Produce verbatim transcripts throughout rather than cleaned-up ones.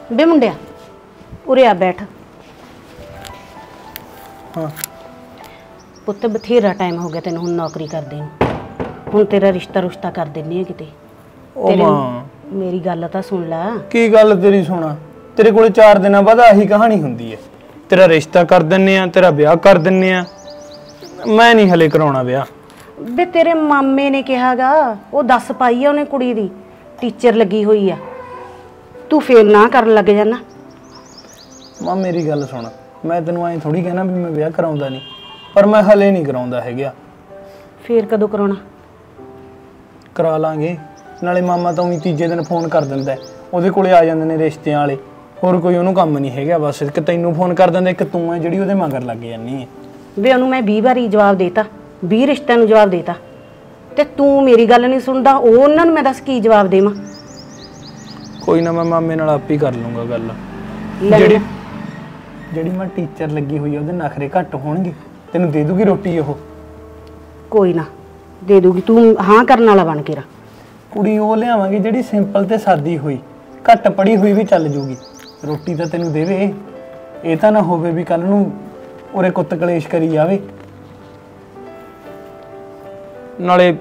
बे मुंडिया उरे आ बैठ। हाँ पुत्त बथेरा टाइम हो गया तेन हुण नौकरी करदे नूं। हुण तेरा रिश्ता रुश्ता कर दिन्नी है किते। तेरे मेरी गल तां सुन ला। की गल तेरी सुना? तेरे कोल चार दिनां बाद आही कहानी हुंदी है। तेरा रिश्ता कर दिन्ने आ, तेरा ब्याह कर दिन्ने आ। मैं नहीं हले कराउणा ब्याह। बे तेरे मामे ने कहागा वो दस पाई है उन्हें कुड़ी दी टीचर लगी हुई है, तू फेल ना कर लग जाना। मां मेरी गल सुन, मैं तेनों ऐ थोड़ी कहना भी मैं ब्याह कराउंदा नहीं, पर मैं हले नहीं कराउंदा हैगा। फिर कदों कराउणा? करा लांगे। नाले मामा तो उही तीजे दिन फोन कर दिंदा, ਉਹਦੇ ਕੋਲੇ आ ਜਾਂਦੇ ਨੇ ਰਿਸ਼ਤਿਆਂ ਵਾਲੇ। ਹੋਰ ਕੋਈ ਉਹਨੂੰ ਕੰਮ नहीं हैगा, बस ਇੱਕ ਤੈਨੂੰ फोन कर ਦਿੰਦਾ, ਇੱਕ ਤੂੰ ਹੈ ਜਿਹੜੀ ਉਹਦੇ ਮਗਰ ਲੱਗ ਜਾਂਦੀ ਹੈ। ਵੇ ਉਹਨੂੰ ਮੈਂ ਵੀਹ ਵਾਰੀ ਜਵਾਬ ਦੇਤਾ, ਵੀਹ ਰਿਸ਼ਤਿਆਂ ਨੂੰ ਜਵਾਬ ਦੇਤਾ, ਤੇ ਤੂੰ ਮੇਰੀ ਗੱਲ ਨਹੀਂ ਸੁਣਦਾ। ਉਹ ਉਹਨਾਂ ਨੂੰ ਮੈਂ ਦੱਸ ਕੀ ਜਵਾਬ ਦੇਵਾਂ? ਕੋਈ ਨਾ, ਮੈਂ ਮਾਮੇ ਨਾਲ ਆਪ ਹੀ ਕਰ ਲੂੰਗਾ ਗੱਲ। ਜਿਹੜੀ ਜਿਹੜੀ ਮੈਂ ਟੀਚਰ ਲੱਗੀ ਹੋਈ ਆ ਉਹਦੇ ਨਖਰੇ ਘੱਟ ਹੋਣਗੇ, ਤੈਨੂੰ ਦੇ ਦੂਗੀ ਰੋਟੀ ਉਹ। ਕੋਈ ਨਾ ਦੇ ਦੂਗੀ, ਤੂੰ ਹਾਂ ਕਰਨ ਵਾਲਾ ਬਣ ਕੇ ਰਾ। ਕੁੜੀ ਉਹ ਲਿਆਵਾਂਗੇ ਜਿਹੜੀ ਸਿੰਪਲ ਤੇ ਸਾਦੀ ਹੋਈ, ਘੱਟ ਪੜੀ ਹੋਈ ਵੀ ਚੱਲ ਜੂਗੀ। ਰੋਟੀ ਤਾਂ ਤੈਨੂੰ ਦੇਵੇ, ਇਹ ਤਾਂ ਨਾ ਹੋਵੇ ਵੀ ਕੱਲ ਨੂੰ ਉਰੇ ਕੁੱਤ ਕਲੇਸ਼ ਕਰੀ ਜਾਵੇ। ਨਾਲੇ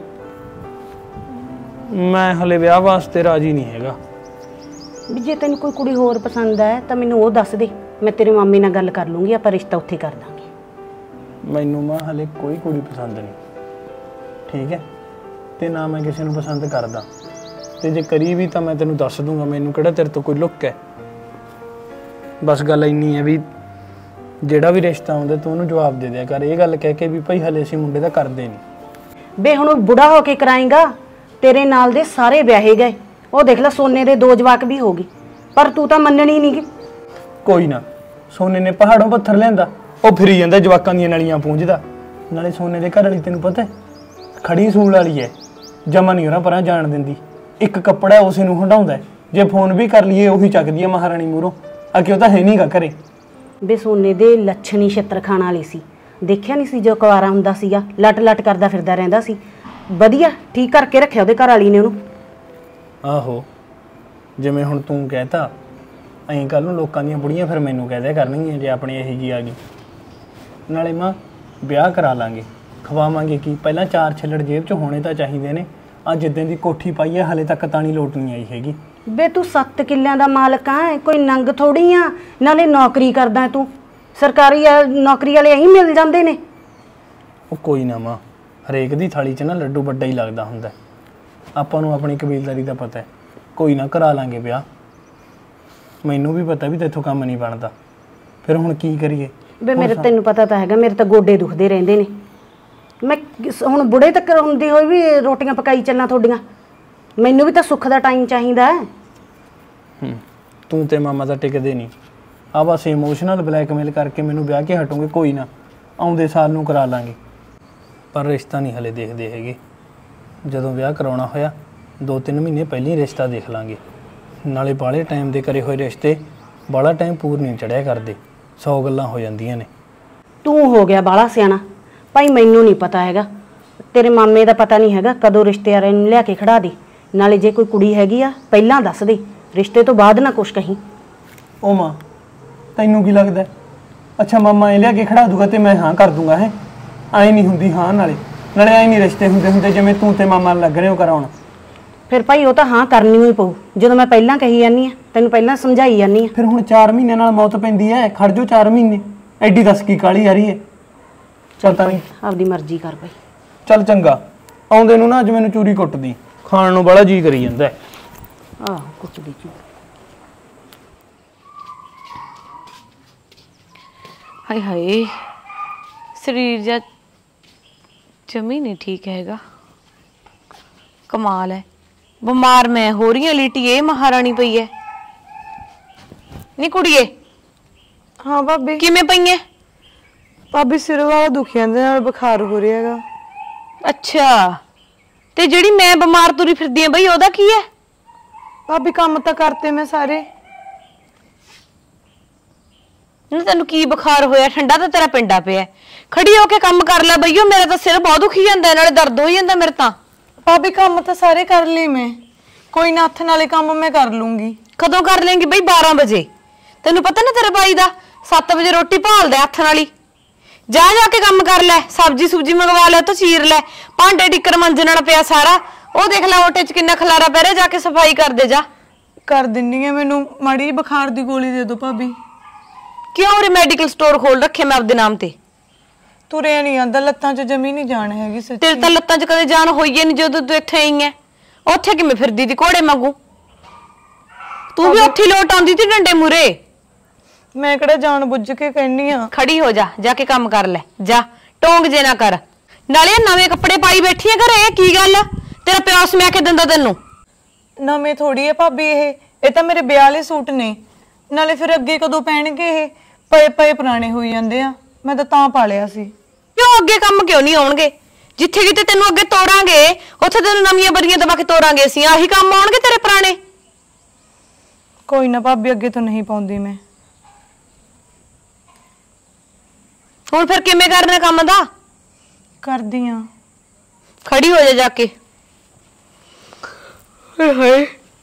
ਮੈਂ ਹਲੇ ਵਿਆਹ ਵਾਸਤੇ ਰਾਜੀ ਨਹੀਂ ਹੈਗਾ। ਵੀ ਜੇ ਤੈਨੂੰ ਕੋਈ ਕੁੜੀ ਹੋਰ ਪਸੰਦ ਹੈ ਤਾਂ ਮੈਨੂੰ ਉਹ ਦੱਸ ਦੇ, ਮੈਂ ਤੇਰੇ ਮਾਮੇ ਨਾਲ ਗੱਲ ਕਰ ਲੂੰਗੀ, ਆਪਾਂ ਰਿਸ਼ਤਾ ਉੱਥੇ ਕਰ ਦਾਂਗੇ। ਮੈਨੂੰ ਮਾਂ ਹਲੇ ਕੋਈ ਕੁੜੀ ਪਸੰਦ ਨਹੀਂ, ਠੀਕ ਹੈ? ਤੇ ਨਾ ਮੈਂ ਕਿਸੇ ਨੂੰ ਪਸੰਦ ਕਰਦਾ, ਤੇ ਜੇ ਕਰੀ ਵੀ ਤਾਂ ਮੈਂ ਤੈਨੂੰ ਦੱਸ ਦੂੰਗਾ। ਮੈਨੂੰ ਕਿਹੜਾ ਤੇਰੇ ਤੋਂ ਕੋਈ ਲੁੱਕ ਹੈ। ਬਸ ਗੱਲ ਇੰਨੀ ਹੈ ਵੀ ਜਿਹੜਾ ਵੀ ਰਿਸ਼ਤਾ ਆਉਂਦਾ ਤੂੰ ਉਹਨੂੰ ਜਵਾਬ ਦੇ ਦਿਆ ਕਰ, ਇਹ ਗੱਲ ਕਹਿ ਕੇ ਵੀ ਭਾਈ ਹਲੇ ਅਸੀਂ ਮੁੰਡੇ ਦਾ ਕਰਦੇ ਨਹੀਂ। ਬੇ ਹੁਣ ਬੁੜਾ ਹੋ ਕੇ ਕਰਾਏਗਾ, ਤੇਰੇ ਨਾਲ ਦੇ ਸਾਰੇ ਵਿਆਹੇ ਗਏ। ਉਹ ਦੇਖ ਲੈ ਸੋਨੇ ਦੇ ਦੋ ਜਵਾਕ ਵੀ ਹੋ ਗਏ, ਪਰ ਤੂੰ ਤਾਂ ਮੰਨਣੀ ਨਹੀਂ ਗੀ। ਕੋਈ ਨਾ, ਸੋਨੇ ਨੇ ਪਹਾੜੋਂ ਪੱਥਰ ਲਿਆਂਦਾ, ਉਹ ਫਿਰੀ ਜਾਂਦਾ ਜਵਾਕਾਂ ਦੀਆਂ ਨਲੀਆਂ ਪੂੰਝਦਾ। ਨਾਲੇ ਸੋਨੇ ਦੇ ਘਰ ਵਾਲੀ ਤੈਨੂੰ ਪਤਾ ਖੜੀ ਸੂਲ ਵਾਲੀ ਹੈ, ਜਮਾ ਨਹੀਂ ਉਹਨਾਂ ਪਰਾਂ ਜਾਣ ਦਿੰਦੀ। ਇੱਕ ਕੱਪੜਾ ਉਸੇ ਨੂੰ ਹੰਡਾਉਂਦਾ, ਜੇ ਫੋਨ ਵੀ ਕਰ ਲਈਏ ਉਹੀ ਚੱਕਦੀ ਹੈ ਮਹਾਰਾਣੀ ਮੂਹਰੋਂ ਆ ਕੇ। ਉਹ ਤਾਂ ਹੈ ਨਹੀਂ ਗਾ ਘਰੇ। ਬੇ ਸੋਨੇ ਦੇ ਲੱਛਣੀ ਛਿੱਤਰ ਖਾਣ ਵਾਲੀ ਸੀ, ਦੇਖਿਆ ਨਹੀਂ ਸੀ ਜੋ ਕੁਆਰਾ ਹੁੰਦਾ ਸੀਗਾ, ਲੱਟ ਲੱਟ ਕਰਦਾ ਫਿਰਦਾ ਰਹਿੰਦਾ ਸੀ। ਵਧੀਆ ਠੀਕ ਕਰਕੇ ਰੱਖਿਆ ਉਹਦੇ ਘਰ ਵਾਲੀ ਨੇ ਉਹਨੂੰ। ਆਹੋ, ਜਿਵੇਂ ਹੁਣ ਤੂੰ ਕਹਿਤਾ ਐਂ ਕੱਲ ਨੂੰ ਲੋਕਾਂ ਦੀਆਂ ਬੁੜੀਆਂ ਫਿਰ ਮੈਨੂੰ ਕਹਿ ਦਿਆ ਕਰਨਗੀਆਂ ਜੇ ਆਪਣੀ ਇਹੀ ਜੀ ਆ ਗਈ। ਨਾਲੇ ਮਾਂ ਵਿਆਹ ਕਰਾ ਲਾਂਗੇ, ਖਵਾਵਾਂਗੇ ਕੀ, ਪਹਿਲਾਂ ਚਾਰ ਛਿੱਲੜ ਜੇਬ 'ਚ ਹੋਣੇ ਤਾਂ ਚਾਹੀਦੇ ਨੇ। ਆ ਜਿੱਦਾਂ ਦੀ ਕੋਠੀ ਪਾਈ ਹੈ ਹਲੇ ਤੱਕ ਤਾਂ ਨਹੀਂ ਲੋਟ ਨਹੀਂ ਆਈ ਹੈਗੀ। ਬੇ ਤੂੰ ਸੱਤ ਕਿੱਲਿਆਂ ਦਾ ਮਾਲਕ ਆ, ਕੋਈ ਨੰਗ ਥੋੜੀ ਆ। ਨਾਲੇ ਨੌਕਰੀ ਕਰਦਾ ਤੂੰ, ਸਰਕਾਰੀ ਨੌਕਰੀ ਵਾਲੇ ਇਹੀ ਮਿਲ ਜਾਂਦੇ ਨੇ। ਉਹ ਕੋਈ ਨਾ ਮਾਂ, ਹਰੇਕ ਦੀ ਥਾਲੀ 'ਚ ਨਾ ਲੱਡੂ ਵੱਡਾ ਹੀ ਲੱਗਦਾ ਹੁੰਦਾ। ਆਪਾਂ ਨੂੰ ਆਪਣੀ ਕਬੀਲਦਾਰੀ ਦਾ ਪਤਾ ਹੈ। ਕੋਈ ਨਾ ਕਰਾ ਲਾਂਗੇ ਵਿਆਹ। ਮੈਨੂੰ ਵੀ ਪਤਾ ਵੀ ਤੇਥੋਂ ਕੰਮ ਨਹੀਂ ਬਣਦਾ, ਫਿਰ ਹੁਣ ਕੀ ਕਰੀਏ? ਬੇ ਮੇਰੇ ਤੈਨੂੰ ਪਤਾ ਤਾਂ ਹੈਗਾ, ਮੇਰੇ ਤਾਂ ਗੋਡੇ ਦੁਖਦੇ ਰਹਿੰਦੇ ਨੇ। ਮੈਂ ਹੁਣ ਬੁੜੇ ਤੱਕ ਹੁੰਦੀ ਹੋਈ ਵੀ ਰੋਟੀਆਂ ਪਕਾਈ ਚੱਲਾਂ ਤੁਹਾਡੀਆਂ। ਮੈਨੂੰ ਵੀ ਤਾਂ ਸੁੱਖ ਦਾ ਟਾਈਮ ਚਾਹੀਦਾ ਹੈ। ਹੂੰ, ਤੂੰ ਤੇ ਮਾਮਾ ਤਾਂ ਟਿਕਦੇ ਨਹੀਂ। ਆ ਬਸ ਇਮੋਸ਼ਨਲ ਬਲੈਕਮੇਲ ਕਰਕੇ ਮੈਨੂੰ ਵਿਆਹ ਕੇ ਹਟੋਗੇ। ਕੋਈ ਨਾ, ਆਉਂਦੇ ਸਾਲ ਨੂੰ ਕਰਾ ਲਾਂਗੇ, ਪਰ ਰਿਸ਼ਤਾ ਨਹੀਂ ਹਲੇ ਦੇਖਦੇ ਹੈਗੇ। ਜਦੋਂ ਵਿਆਹ ਕਰਾਉਣਾ ਹੋਇਆ ਦੋ ਤਿੰਨ ਮਹੀਨੇ ਪਹਿਲਾਂ ਹੀ ਰਿਸ਼ਤਾ ਦੇਖ ਲਾਂਗੇ। ਨਾਲੇ ਬਾਹਲੇ ਟਾਈਮ ਦੇ ਕਰੇ ਹੋਏ ਰਿਸ਼ਤੇ ਬਾਹਲਾ ਟਾਈਮ ਪੂਰ ਨਹੀਂ ਚੜਿਆ ਕਰਦੇ, ਸੌ ਗੱਲਾਂ ਹੋ ਜਾਂਦੀਆਂ ਨੇ। ਤੂੰ ਹੋ ਗਿਆ ਬਾਹਲਾ ਸਿਆਣਾ ਭਾਈ, ਮੈਨੂੰ ਨਹੀਂ ਪਤਾ ਹੈਗਾ। ਤੇਰੇ ਮਾਮੇ ਦਾ ਪਤਾ ਨਹੀਂ ਹੈਗਾ, ਕਦੋਂ ਰਿਸ਼ਤੇਦਾਰਾਂ ਨੂੰ ਲਿਆ ਕੇ ਖੜਾ ਦੇ। ਨਾਲੇ ਜੇ ਕੋਈ ਕੁੜੀ ਹੈਗੀ ਆ ਪਹਿਲਾਂ ਦੱਸ ਦੇ, ਰਿਸ਼ਤੇ ਤੋਂ ਬਾਅਦ ਨਾ ਕੁਛ ਕਹੀਂ। ਉਹ ਮਾਂ ਤੈਨੂੰ ਕੀ ਲੱਗਦਾ? ਅੱਛਾ ਮਾਮਾ ਇਹ ਲਿਆ ਕੇ ਖੜਾ ਦੂਗਾ ਤੇ ਮੈਂ ਹਾਂ ਕਰ ਦੂੰਗਾ? ਹੈ ਐਂ ਨਹੀਂ ਹੁੰਦੀ ਹਾਂ। ਨਾਲੇ ਨਾਲੇ ਐਂ ਨਹੀਂ ਰਿਸ਼ਤੇ ਹੁੰਦੇ ਹੁੰਦੇ ਜਿਵੇਂ ਤੂੰ ਤੇ ਮਾਮਾ ਲੱਗ ਰਹੇ ਹੋ ਕਰਾਉਣ। ਫਿਰ ਭਾਈ ਉਹ ਤਾਂ ਹਾਂ ਕਰਨੀ ਹੀ ਪਊ, ਜਦੋਂ ਮੈਂ ਪਹਿਲਾਂ ਕਹੀ ਜਾਂਦੀ ਆ, ਤੈਨੂੰ ਪਹਿਲਾਂ ਸਮਝਾਈ ਜਾਂਦੀ ਆ। ਫਿਰ ਹੁਣ ਚਾਰ ਮਹੀਨਿਆਂ ਨਾਲ ਮੌਤ ਪੈਂਦੀ ਹੈ, ਖੜ ਜਾਓ ਚਾਰ ਮਹੀਨੇ। ਐਡੀ ਦੱਸ ਕੀ ਕਾਹਲੀ ਆ ਰਹੀ ਹੈ? ਚੱਲ ਤਾਂ ਨਹੀਂ, ਆਪਦੀ ਮਰਜ਼ੀ ਕਰ ਭਾਈ। ਚੱਲ ਚੰਗਾ, ਆਉਂਦੇ ਨੂੰ ਨਾ ਅੱਜ ਮੈਨੂੰ ਚੂਰੀ ਕੁੱਟਦੀ, ਖਾਣ ਨੂੰ ਬੜਾ ਜੀ ਕਰੀ ਜਾਂਦਾ। ਆਹ ਕੁੱਟਦੀ ਚੂਰੀ। ਹਾਏ ਹਾਏ, ਸਰੀਰ ਜਾਂ ਜਮੀ ਨਹੀਂ ਠੀਕ ਹੈਗਾ। ਕਮਾਲ ਹੈ, ਬਿਮਾਰ ਮੈਂ ਹੋ ਰਹੀ ਹਾਂ, ਲਿਟੀਏ ਮਹਾਰਾਣੀ ਪਈ ਹੈ। ਨੀ ਕੁੜੀਏ। ਹਾਂ ਭਾਬੀ। ਕਿਵੇਂ ਪਈ ਹੈ? ਭਾਬੀ ਸਿਰ ਵਾਲਾ ਦੁਖੀ ਜਾਂਦੇ, ਨਾਲ ਬੁਖਾਰ ਹੋ ਰਿਹਾ ਹੈਗਾ। ਅੱਛਾ, ਤੇ ਜਿਹੜੀ ਮੈਂ ਬਿਮਾਰ ਤੁਰੀ ਫਿਰਦੀ ਆਂ ਬਈ ਉਹਦਾ ਕੀ ਹੈ? ਭਾਬੀ ਕੰਮ ਤਾਂ ਕਰਤੇ ਮੈਂ ਸਾਰੇ। ਨਾ ਤੈਨੂੰ ਕੀ ਬੁਖਾਰ ਹੋਇਆ? ਠੰਡਾ ਤਾਂ ਤੇਰਾ ਪਿੰਡਾ ਪਿਆ, ਖੜੀ ਹੋ ਕੇ ਕੰਮ ਕਰ ਲੈ ਬਈਓ। ਮੇਰਾ ਤਾਂ ਸਿਰ ਬਹੁਤ ਦੁਖੀ ਜਾਂਦਾ, ਨਾਲੇ ਦਰਦ ਹੋ ਜਾਂਦਾ ਮੇਰੇ ਤਾਂ। ਭਾਬੀ ਕੰਮ ਤਾਂ ਸਾਰੇ ਕਰ ਲਈ ਮੈਂ, ਕੋਈ ਨਾ ਹੱਥ ਨਾਲੇ ਕੰਮ ਮੈਂ ਕਰ ਲੂੰਗੀ। ਕਦੋਂ ਕਰ ਲੇਂਗੀ ਬਈ? ਬਾਰਾਂ ਵਜੇ। ਤੈਨੂੰ ਪਤਾ ਨਾ ਤੇਰੇ ਬਾਈ ਦਾ ਸੱਤ ਵਜੇ ਰੋਟੀ ਭਾਲਦਾ ਹੱਥ ਨਾਲ ਹੀ। ਜਾ ਜਾ ਕੇ ਕੰਮ ਕਰ ਲੈ, ਸਬਜ਼ੀ ਸੁਬਜੀ ਮੰਗਵਾ ਲੈ, ਤਾਂ ਚੀਰ ਲੈ, ਭਾਂਡੇ ਟਿੱਕਰ ਮੰਜਣ ਵਾਲਾ ਪਿਆ ਸਾਰਾ, ਉਹ ਦੇਖ ਲੈ ਓਟੇ 'ਚ ਕਿੰਨਾ ਖਲਾਰਾ ਪੈ ਰਿਹਾ, ਜਾ ਕੇ ਸਫਾਈ ਕਰ ਦੇ ਜਾ। ਕਰ ਦਿੰਨੀ ਆ, ਮੈਨੂੰ ਮਾੜੀ ਬੁਖਾਰ ਦੀ ਗੋਲੀ ਦੇ ਦਿਓ ਭਾਬੀ। ਕਿਉਂ ਰੇ ਮੈਡੀਕਲ ਸਟੋਰ ਖੋਲ ਰੱਖੇ ਮੈਂ ਆਪਦੇ ਨਾਮ ਤੇ? ਤੁਰਿਆ ਨਹੀਂ ਆਂਦਾ, ਲੱਤਾਂ 'ਚ ਜਮੀ ਨਹੀਂ ਜਾਣ ਹੈਗੀ ਸੱਚੀ। ਤੇਰੇ ਤਾਂ ਲੱਤਾਂ 'ਚ ਕਦੇ ਜਾਨ ਹੋਈ ਏ ਨਹੀਂ ਜਦੋਂ ਤੂੰ ਇੱਥੇ ਆਈ ਐ। ਉੱਥੇ ਕਿਵੇਂ ਫਿਰਦੀ ਦੀ ਘੋੜੇ ਵਾਂਗੂ? ਤੂੰ ਵੀ ਉੱਥੇ ਲੋਟ ਆਉਂਦੀ ਤੀ ਡੰਡੇ ਮੂਰੇ। ਮੈਂ ਕਿਹੜਾ ਜਾਣ ਬੁੱਝ ਕੇ ਕਹਿਨੀ ਆ। ਖੜੀ ਹੋ ਜਾ, ਜਾ ਕੇ ਕੰਮ ਕਰ ਲੈ ਜਾ, ਟੋਂਗ ਜੇ ਨਾ ਕਰ। ਨਾਲੇ ਨਵੇਂ ਕੱਪੜੇ ਪਾਈ ਬੈਠੀ ਐ ਘਰੇ, ਇਹ ਕੀ ਗੱਲ? ਤੇਰਾ ਪਿਓ ਸਮਿਆ ਕੇ ਦਿੰਦਾ ਤੈਨੂੰ? ਨਵੇਂ ਥੋੜੀ ਹੈ ਭਾਬੀ, ਇਹ ਇਹ ਤਾਂ ਮੇਰੇ ਵਿਆਹ ਵਾਲੇ ਸੂਟ ਨੇ। ਨਾਲੇ ਫਿਰ ਅੱਗੇ ਕਦੋਂ ਪਹਿਣਗੇ ਇਹ? ਪਏ ਪਏ ਪੁਰਾਣੇ ਹੋਈ ਜਾਂਦੇ ਆ, ਮੈਂ ਤਾਂ ਤਾਂ ਪਾ ਲਿਆ ਸੀ। ਕਿਉਂ ਅੱਗੇ ਕੰਮ ਕਿਉਂ ਨਹੀਂ ਆਉਣਗੇ? ਜਿੱਥੇ ਕਿਤੇ ਤੈਨੂੰ ਅੱਗੇ ਤੋਰਾਂਗੇ ਉੱਥੇ ਤੈਨੂੰ ਨਵੀਆਂ ਬਰੀਆਂ ਦਬਾ ਕੇ ਤੋਰਾਂਗੇ ਅਸੀਂ। ਆਹੀ ਕੰਮ ਆਉਣਗੇ ਤੇਰੇ ਪੁਰਾਣੇ। ਕੋਈ ਨਾ ਭਾਬੀ, ਅੱਗੇ ਤੋਂ ਨਹੀਂ ਪਾਉਂਦੀ ਮੈਂ। ਹੁਣ ਫਿਰ ਕਿਵੇਂ ਕਰਨਾ ਕੰਮ ਦਾ? ਕਰਦੀ ਆ। ਖੜੀ ਹੋ ਜਾ ਜਾ ਕੇ। ਹਾਏ ਹਾਏ,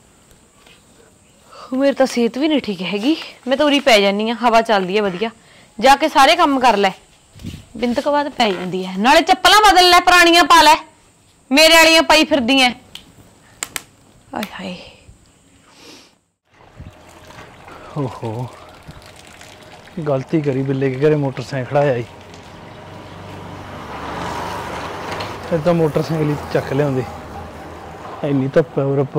ਮੇਰੀ ਤਾਂ ਸਿਹਤ ਵੀ ਨਹੀਂ ਠੀਕ ਹੈਗੀ। ਮੈਂ ਤਾਂ ਉਰੀ ਪੈ ਜਾਨੀ ਆ, ਹਵਾ ਚੱਲਦੀ ਹੈ ਵਧੀਆ। ਜਾ ਕੇ ਸਾਰੇ ਕੰਮ ਕਰ ਲੈ, ਬਿੰਦ ਤੋਂ ਬਾਅਦ ਪੈ ਜਾਂਦੀ ਹੈ। ਨਾਲੇ ਚੱਪਲਾਂ ਬਦਲ ਲੈ, ਪੁਰਾਣੀਆਂ ਪਾ ਲੈ, ਮੇਰੇ ਵਾਲੀਆਂ ਪਾਈ ਫਿਰਦੀਆਂ। ਹਾਏ ਹਾਏ, ਓਹੋ ਗਲਤੀ ਕਰੀ, ਬਿੱਲੇ ਕੇ ਘਰੇ ਮੋਟਰਸਾਈਕਲ ਖੜਾਇਆ ਈ। ਫਿਰ ਤਾਂ ਮੋਟਰਸਾਈਕਲ ਹੀ ਚੱਕ ਲਿਆਉਂਦੇ, ਇੰਨੀ ਧੁੱਪ ਹੈ ਰੱਬਾ।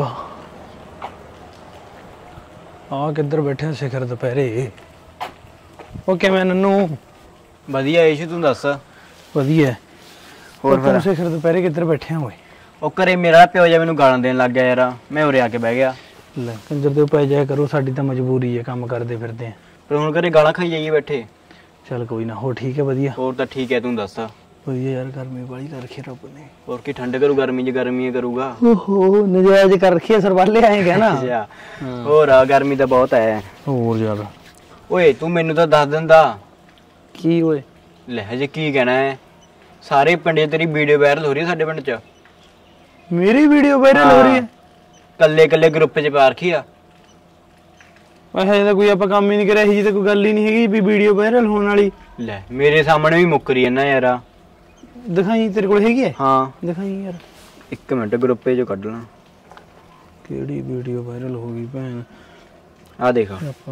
ਆ ਕਿੱਧਰ ਬੈਠਿਆ ਸਿਖਰ ਦੁਪਹਿਰੇ? ਉਹ ਕਿਵੇਂ ਨੰਨੂ? ਵਧੀਆ ਏਸ਼ੂ, ਤੂੰ ਦੱਸ। ਵਧੀਆ। ਹੋਰ ਫਿਰ ਸਿਖਰ ਦੁਪਹਿਰੇ ਕਿੱਧਰ ਬੈਠਿਆ ਹੋਏ? ਉਹ ਘਰੇ ਮੇਰਾ ਪਿਓ ਜਾ ਮੈਨੂੰ ਗਾਲਾਂ ਦੇਣ ਲੱਗ ਗਿਆ ਯਾਰ, ਮੈਂ ਉਰੇ ਆ ਕੇ ਬਹਿ ਗਿਆ। ਲੈ ਕੰਜਰ ਦੇ ਪੈ ਜਾਇਆ ਕਰੋ, ਸਾਡੀ ਤਾਂ ਮਜਬੂਰੀ ਹੈ, ਕੰਮ ਕਰਦੇ ਫਿਰਦੇ ਆ। ਪਰ ਹੁਣ ਘਰੇ ਗਾਲਾਂ ਖਾਈ ਜਾਈਏ ਬੈਠੇ। ਚੱਲ ਕੋਈ ਨਾ, ਹੋ ਠੀਕ ਹੈ ਵਧੀਆ। ਹੋਰ ਤਾਂ ਠੀਕ ਹੈ, ਤੂੰ ਦੱਸ। ਵਧੀਆ ਯਾਰ, ਗਰਮੀ ਵਾਲੀ ਕਰ ਰੱਖੀ ਰੱਬ ਨੇ। ਹੋਰ ਕੀ ਠੰਡ ਕਰੂ, ਗਰਮੀ 'ਚ ਗਰਮੀ ਕਰੂਗਾ। ਓਹੋ ਨਜਾਇਜ਼ ਕਰ ਰੱਖੀ ਸਰਵਾਲੇ ਆਏ ਕਹਿਣਾ। ਹੋਰ ਆ, ਗਰਮੀ ਤਾਂ ਬਹੁਤ ਹੈ। ਹੋਰ ਜ਼ਿਆਦਾ। ਓਏ ਤੂੰ ਮੈਨੂੰ ਤਾਂ ਦੱਸ ਦਿੰਦਾ। ਕੀ ਓਏ? ਲੈ ਹਜੇ ਕੀ ਕਹਿਣਾ ਹੈ? ਸਾਰੇ ਪਿੰਡ 'ਚ ਤੇਰੀ ਵੀਡੀਓ ਵਾਇਰਲ ਹੋ ਰਹੀ ਹੈ, ਸਾਡੇ ਪਿੰਡ 'ਚ। ਮੇਰੀ ਵੀਡੀਓ ਵਾਇਰਲ ਹੋ ਰਹੀ ਹੈ? ਕੱਲੇ ਕੱਲੇ ਗਰੁੱਪ 'ਚ ਪਾ ਰੱਖੀ ਆ। ਹਜੇ ਤਾਂ ਕੋਈ ਆਪਾਂ ਕੰਮ ਹੀ ਨਹੀਂ ਕਰਿਆ, ਇਹੀ ਤਾਂ ਕੋਈ ਗੱਲ ਹੀ ਨਹੀਂ ਹੈਗੀ ਵੀ ਵੀਡੀਓ ਵਾਇਰਲ ਹੋਣ ਵਾਲੀ। ਲੈ ਮੇਰੇ ਸਾਹਮਣੇ ਵੀ ਮੁੱਕਰੀ ਜਾਂਦਾ ਯਾਰ। ਦਿਖਾਈ, ਤੇਰੇ ਕੋਲ ਹੈਗੀ ਹੈ? ਹਾਂ ਦਿਖਾਈ ਯਾਰ। ਇੱਕ ਮਿੰਟ ਗਰੁੱਪੇ 'ਚੋਂ ਕੱਢ ਲਾਂ। ਕਿਹੜੀ ਵੀਡੀਓ ਵਾਇਰਲ ਹੋ ਗਈ ਭੈਣ? ਆ ਦੇਖ। ਆਪਾਂ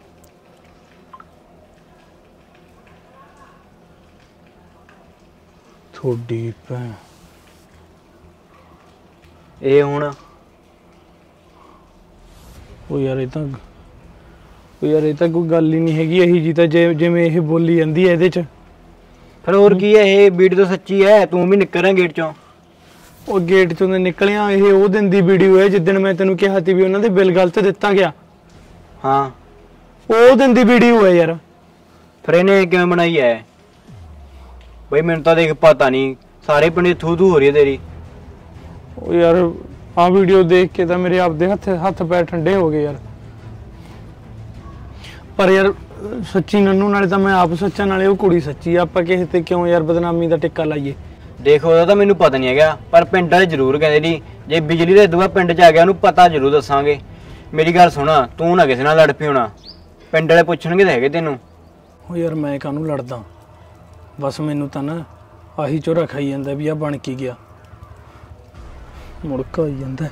ਥੋੜੀ ਭੈਣ ਇਹ ਹੁਣ ਉਹ ਯਾਰ ਇਹ ਤਾਂ ਉਹ ਯਾਰ ਇਹ ਤਾਂ ਕੋਈ ਗੱਲ ਹੀ ਨਹੀਂ ਹੈਗੀ ਇਹੀ ਜੀ ਤਾਂ, ਜਿਵੇਂ ਇਹ ਬੋਲੀ ਜਾਂਦੀ ਹੈ ਇਹਦੇ 'ਚ। ਫਿਰ ਹੋਰ ਕੀ ਹੈ, ਇਹ ਵੀਡੀਓ ਤਾਂ ਸੱਚੀ ਹੈ। ਤੂੰ ਵੀ ਨਿਕਲ ਰਿਹਾ ਗੇਟ 'ਚੋਂ। ਉਹ ਗੇਟ 'ਚੋਂ ਤਾਂ ਨਿਕਲਿਆ, ਇਹ ਉਹ ਦਿਨ ਦੀ ਵੀਡੀਓ ਹੈ ਜਿੱਦਣ ਮੈਂ ਤੈਨੂੰ ਕਿਹਾ ਸੀ ਵੀ ਉਹਨਾਂ ਦੇ ਬਿੱਲ ਗਲਤ ਦਿੱਤਾ ਗਿਆ। ਹਾਂ ਉਹ ਦਿਨ ਦੀ ਵੀਡੀਓ ਹੈ ਯਾਰ। ਫਿਰ ਇਹਨੇ ਕਿਵੇਂ ਬਣਾਈ ਹੈ ਬਈ? ਮੈਨੂੰ ਤਾਂ ਦੇਖ ਪਤਾ ਨਹੀਂ, ਸਾਰੇ ਪਿੰਡ ਥੂ ਥੂ ਹੋ ਰਹੀ ਹੈ ਤੇਰੀ। ਉਹ ਯਾਰ ਆਹ ਵੀਡੀਓ ਦੇਖ ਕੇ ਤਾਂ ਮੇਰੇ ਆਪਦੇ ਹੱਥ ਹੱਥ ਪੈਰ ਠੰਡੇ ਹੋ ਗਏ ਯਾਰ। ਪਰ ਯਾਰ ਸੱਚੀ ਨੰਨੂ, ਨਾਲੇ ਤਾਂ ਮੈਂ ਆਪ ਸੱਚਾ, ਨਾਲੇ ਉਹ ਕੁੜੀ ਸੱਚੀ। ਆਪਾਂ ਕਿਸੇ ਤੇ ਕਿਉਂ ਯਾਰ ਬਦਨਾਮੀ ਦਾ ਟਿੱਕਾ ਲਾਈਏ? ਦੇਖ ਉਹਦਾ ਤਾਂ ਮੈਨੂੰ ਪਤਾ ਨਹੀਂ ਹੈਗਾ, ਪਰ ਪਿੰਡ ਵਾਲੇ ਜ਼ਰੂਰ ਕਹਿੰਦੇ ਨਹੀਂ ਜੇ ਬਿਜਲੀ ਦੇ ਦੂਆ ਪਿੰਡ 'ਚ ਆ ਗਿਆ ਉਹਨੂੰ ਪਤਾ ਜ਼ਰੂਰ ਦੱਸਾਂਗੇ। ਮੇਰੀ ਗੱਲ ਸੁਣਾ, ਤੂੰ ਨਾ ਕਿਸੇ ਨਾਲ ਲੜ ਪਈ ਹੋਣਾ, ਪਿੰਡ ਵਾਲੇ ਪੁੱਛਣਗੇ ਤਾਂ ਹੈਗੇ ਤੈਨੂੰ। ਉਹ ਯਾਰ ਮੈਂ ਕਾਹਨੂੰ ਲੜਦਾ, ਬਸ ਮੈਨੂੰ ਤਾਂ ਨਾ ਆਹੀ ਝੋਰਾ ਖਾਈ ਜਾਂਦਾ ਵੀ ਆ ਬਣ ਕੀ ਗਿਆ, ਮੁੜਕਾ ਆਈ ਜਾਂਦਾ।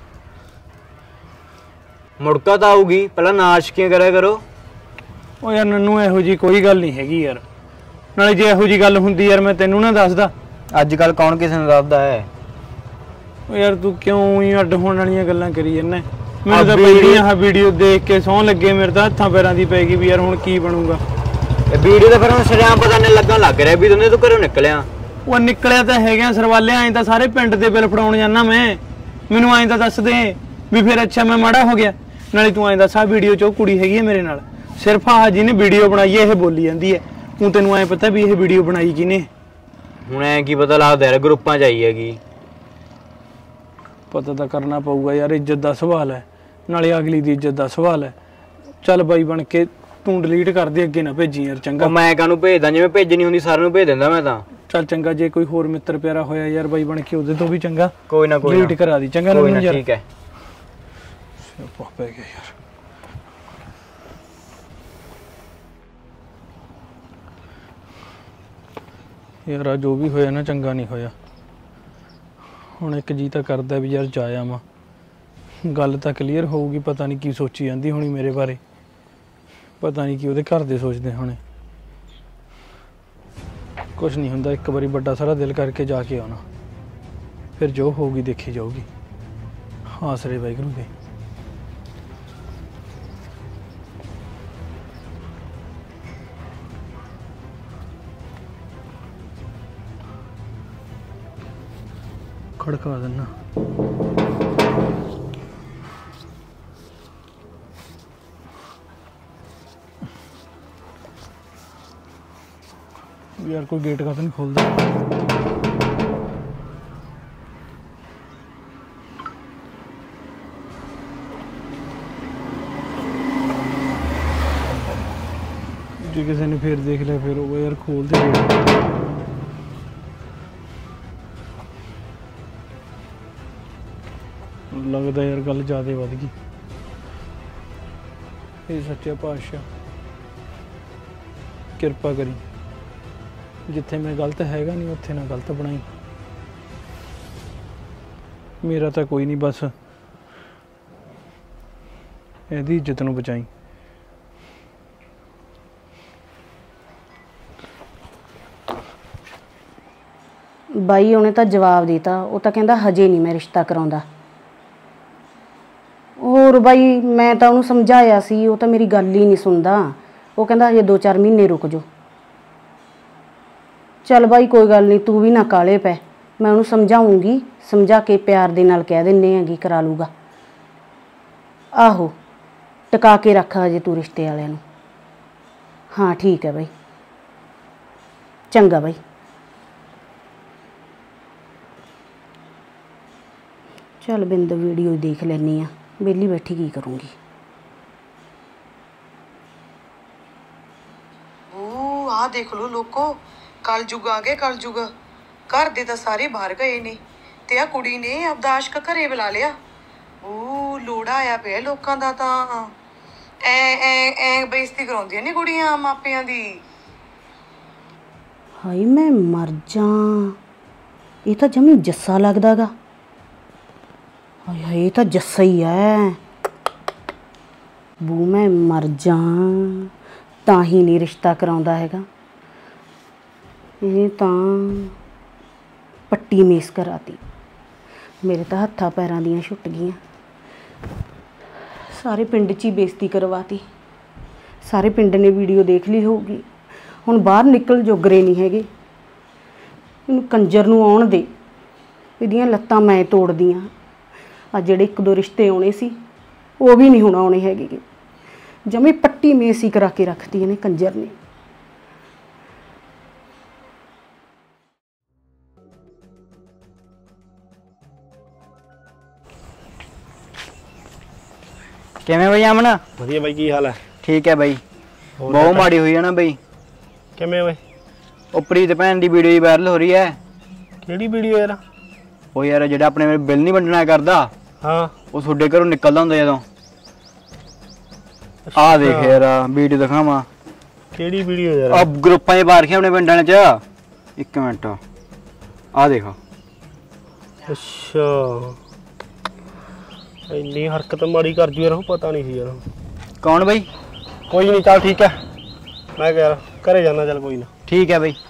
ਮੁੜਕਾ ਤਾਂ ਆਊਗੀ, ਪਹਿਲਾਂ ਨਾ ਆਸ਼ਕੀਆਂ ਕਰਿਆ ਕਰੋ। ਉਹ ਯਾਰ ਨੰਨੂ ਇਹੋ ਜੀ ਕੋਈ ਗੱਲ ਨਹੀਂ ਹੈਗੀ ਯਾਰ, ਨਾਲੇ ਜੇ ਇਹੋ ਜੀ ਗੱਲ ਹੁੰਦੀ ਯਾਰ ਮੈਂ ਤੈਨੂੰ ਨਾ ਦੱਸਦਾ। ਅੱਜ ਕੱਲ ਕੌਣ ਕਿਸੇ ਨੂੰ ਦੱਸਦਾ ਹੈ? ਉਹ ਯਾਰ ਤੂੰ ਕਿਉਂ ਹੀ ਅੱਡ ਹੋਣ ਵਾਲੀਆਂ ਗੱਲਾਂ ਕਰੀ ਜਾਂਦਾ? ਮੈਨੂੰ ਤਾਂ ਪਹਿਲੀ ਆਹ ਵੀਡੀਓ ਦੇਖ ਕੇ ਸੌਂ ਲੱਗੇ, ਮੇਰੇ ਤਾਂ ਹੱਥਾਂ ਪੈਰਾਂ ਦੀ ਪੈ ਗਈ ਵੀ ਯਾਰ ਹੁਣ ਕੀ ਬਣੂਗਾ। ਇਹ ਵੀਡੀਓ ਤਾਂ ਫਿਰ ਹੁਣ ਸ਼ਰਿਆਮ ਪਤਾ ਨਹੀਂ ਲੱਗਣ ਲੱਗ ਰਿਹਾ ਵੀ ਦੋਨੇ ਤੂੰ ਘਰੋਂ ਨਿਕਲਿਆ। ਉਹ ਨਿਕਲਿਆ ਤਾਂ ਹੈਗਾ ਸਰਵਾਲੇ, ਐਂ ਤਾਂ ਸਾਰੇ ਪਿੰਡ ਦੇ ਬਿੱਲ ਫੜਾਉਣ ਜਾਂਦਾ ਮੈਂ। ਮੈਨੂੰ ਐਂ ਤਾਂ ਦੱਸ ਦੇ ਵੀ ਫਿਰ ਅੱਛਾ ਮੈਂ ਮਾੜਾ ਹੋ ਗਿਆ। ਨਾਲੇ ਤੂੰ ਐਂ ਦੱਸ, ਆਹ ਵੀਡੀਓ 'ਚ ਉਹ ਕੁੜੀ ਹੈਗੀ ਹੈ ਮੇਰੇ ਨਾਲ? ਸਿਰਫ ਆਹ ਜਿਹਨੇ ਵੀਡੀਓ ਬਣਾਈ ਹੈ ਇਹ ਬੋਲੀ ਜਾਂਦੀ ਹੈ। ਹੁਣ ਤੈਨੂੰ ਐਂ ਪਤਾ ਵੀ ਇਹ ਵੀਡੀਓ ਬਣਾਈ ਕਿਹਨੇ? ਹੁਣ ਐ ਕੀ ਪਤਾ ਲੱਗਦਾ ਯਾਰ, ਗਰੁੱਪਾਂ 'ਚ ਆਈ ਹੈਗੀ। ਪਤਾ ਤਾਂ ਕਰਨਾ ਪਊਗਾ ਯਾਰ, ਇੱਜ਼ਤ ਦਾ ਸਵਾਲ ਹੈ, ਨਾਲੇ ਅਗਲੀ ਦੀ ਇੱਜ਼ਤ ਦਾ ਸਵਾਲ ਹੈ। ਚੱਲ ਬਾਈ ਬਣ ਕੇ ਤੂੰ ਡਿਲੀਟ ਕਰ ਦੇ, ਅੱਗੇ ਨਾ ਭੇਜੀ ਯਾਰ ਚੰਗਾ। ਮੈਂ ਕਾਹਨੂੰ ਭੇਜਦਾ, ਜਿਵੇਂ ਭੇਜਣੀ ਹੁੰਦੀ ਸਾਰਿਆਂ ਨੂੰ ਭੇਜ ਦਿੰਦਾ ਮੈਂ ਤਾਂ। ਚੱਲ ਚੰਗਾ, ਜੇ ਕੋਈ ਹੋਰ ਮਿੱਤਰ ਪਿਆਰਾ ਹੋਇਆ ਯਾਰ ਬਾਈ ਬਣ ਕੇ ਉਹਦੇ ਤੋਂ ਵੀ ਚੰਗਾ ਕੋਈ ਨਾ ਕੋਈ ਡਿਲੀਟ ਕਰਾ ਦੀ ਚੰਗਾ। ਕੋਈ ਨਾ ਠੀਕ ਹੈ। ਪੈ ਗਿਆ ਯਾਰ। ਯਾਰ ਆ ਜੋ ਵੀ ਹੋਇਆ ਨਾ ਚੰਗਾ ਨਹੀਂ ਹੋਇਆ। ਹੁਣ ਇੱਕ ਜੀ ਤਾਂ ਕਰਦਾ ਵੀ ਯਾਰ ਜਾ ਆਵਾਂ, ਗੱਲ ਤਾਂ ਕਲੀਅਰ ਹੋਊਗੀ। ਪਤਾ ਨਹੀਂ ਕੀ ਸੋਚੀ ਜਾਂਦੀ ਹੋਣੀ ਮੇਰੇ ਬਾਰੇ, ਪਤਾ ਨਹੀਂ ਕੀ ਉਹਦੇ ਘਰ ਦੇ ਸੋਚਦੇ ਹੋਣੇ। ਕੁਛ ਨਹੀਂ ਹੁੰਦਾ, ਇੱਕ ਵਾਰੀ ਵੱਡਾ ਸਾਰਾ ਦਿਲ ਕਰਕੇ ਜਾ ਕੇ ਆਉਣਾ, ਫਿਰ ਜੋ ਹੋਊਗੀ ਦੇਖੀ ਜਾਊਗੀ। ਆਸਰੇ ਵਾਹਿਗੁਰੂ ਦੇ। ਖੜਕਾ ਦੇਣਾ। यार कोई गेट का तो नहीं खोलता। जो किसी ने फिर देख लिया फिर वो यार खोल दे। लगता यार गल ज्यादा वध गई। ये सच्चा पातशाह किरपा करी, जिथे मैं गलत हैगा नहीं उत्थे ना गलत बनाई। मेरा तो कोई नहीं, बस एदी इज्जत नूं बचाई। बाई उन्हें तो जवाब दिता, वो तो कहंदा हजे नहीं मैं रिश्ता कराउंदा। और बाई मैं तो उन्हें समझाया सी, वो तो मेरी गल ही नहीं सुनदा। वो कहंदा हजे दो चार महीने रुक जाओ। चल बाई कोई गल नहीं, तू भी ना काले पै, मैं उन्हें समझाऊंगी, समझा के प्यार दे नाल कह दिन्ने आं कि करा लूगा। आहो टका के रख हजे तू रिश्ते वाले नूं। हाँ ठीक है बाई, चंगा बाई। चल बिंद वीडियो देख लैनी आ, वेली बैठी की करूँगी। ओ आ देख लो लोको, कल जुग आ गए, कल जुग। घर दे तो सारे बाहर गए ने ते आ कुड़ी ने अपदा आशिक घरे बुला लिया। ओ लोड़ा आया पे लोकां दा तां ऐ ऐ ऐ बेइज्जती कराउंदियां ने कुड़ियां मापियां दी। हाय मैं मर जा, ये तो जमी जस्सा लगदा गा। हाय हाय ये तो जस्सा ही है। बू मैं मर जा, तां ही नहीं रिश्ता कराउंदा हैगा। ये तां पट्टी मेस कराती, मेरे तो हत्था पैरां दियां छुट गईयां। सारे पिंड च ही बेइज्जती करवाती, सारे पिंड ने वीडियो देख ली होगी। हुण बाहर निकल जोगरे नहीं हैगे। इनूं कंजर नूं आउण दे, इहदियां लत्तां मैं तोड़दियां। आ जिहड़े एक दो रिश्ते आउणे सी वो भी नहीं हुण आउणे हैगे। जमी पट्टी मेस ही करा के रखती इहने कंजर ने। किवें बई अमन? ਵਧੀਆ ਬਾਈ, ਕੀ ਹਾਲ ਹੈ? ठीक है बई। बहुत माड़ी हुई है ना बई। ਕਿਵੇਂ ਓਏ? ਉਹ ਪ੍ਰੀਤ ਭੈਣ ਦੀ ਵੀਡੀਓ ਵਾਇਰਲ ਹੋ ਰਹੀ ਹੈ। ਕਿਹੜੀ ਵੀਡੀਓ ਯਾਰ? ਉਹ ਯਾਰ ਜਿਹੜਾ ਆਪਣੇ ਮੇਰੇ ਬਿੱਲ ਨਹੀਂ ਵੰਡਣਾ ਕਰਦਾ, ਹਾਂ ਉਹ ਤੁਹਾਡੇ ਘਰੋਂ ਨਿਕਲਦਾ ਹੁੰਦਾ ਜਦੋਂ। ਆ ਦੇਖ ਯਾਰ ਵੀਡੀਓ ਦਿਖਾਵਾਂ। ਕਿਹੜੀ ਵੀਡੀਓ ਯਾਰ? ਆ ਗਰੁੱਪਾਂ 'ਚ ਪਾ ਰੱਖਿਆ ਆਪਣੇ ਪਿੰਡਾਂ 'ਚ। ਇੱਕ ਮਿੰਟ ਆ ਦੇਖ। ਅੱਛਾ ਇੰਨੀ ਹਰਕਤ ਮਾੜੀ ਕਰ ਜੂ ਯਾਰ, ਉਹ ਪਤਾ ਨਹੀਂ ਸੀ ਯਾਰ। ਕੌਣ ਬਈ? ਕੋਈ ਨਹੀਂ, ਚੱਲ ਠੀਕ ਹੈ, ਮੈਂ ਕਿਹਾ ਘਰੇ ਜਾਣਾ। ਚੱਲ ਕੋਈ ਨਾ, ਠੀਕ ਹੈ ਬਈ।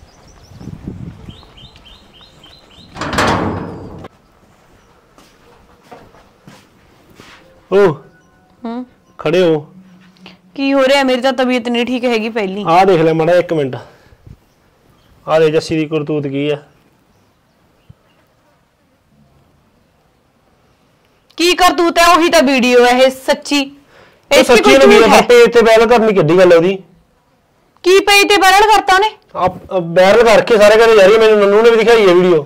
ਓ ਹੂੰ ਖੜੇ ਹੋ। ਕੀ ਹੋ ਰਿਹਾ? ਮੇਰੀ ਤਾਂ ਤਬੀਅਤ ਨਹੀਂ ਠੀਕ ਹੈਗੀ ਪਹਿਲੀ। ਆਹ ਦੇਖ ਲੈ ਮਾੜਾ ਇੱਕ ਮਿੰਟ, ਆਹ ਦੇ ਜੱਸੀ ਦੀ ਕਰਤੂਤ ਕੀ ਆ। ਕੀ ਕਰਤੂਤ ਹੈ? ਉਹੀ ਤਾਂ ਵੀਡੀਓ ਹੈ ਇਹ ਸੱਚੀ। ਇਸ ਸੱਚੀ ਕੋਈ ਨੇ ਝੂਠ ਹੈ? ਪੇਜ ਤੇ ਵਾਇਰਲ ਕਰਨੀ ਕਿੱਡੀ ਗੱਲ ਉਹਦੀ? ਕੀ ਪੇਜ ਤੇ ਵਾਇਰਲ ਕਰਤਾ ਉਹਨੇ? ਆਪ ਵਾਇਰਲ ਕਰਕੇ ਸਾਰੇ ਘਰੇ ਜਾ ਰਹੀ। ਮੈਨੂੰ ਨੰਨੂ ਨੇ ਵੀ ਦਿਖਾਈ ਹੈ ਵੀਡੀਓ।